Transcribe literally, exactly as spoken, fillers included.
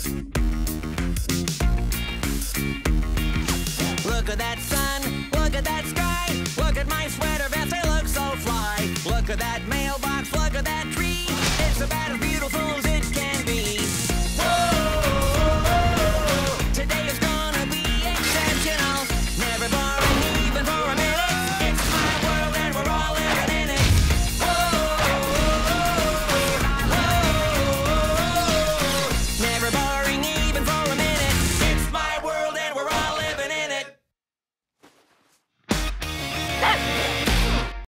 Look at that sun, look at that sky, look at my sweater vest, I look so fly. Look at that mailbox, look at that tree, it's about as beautiful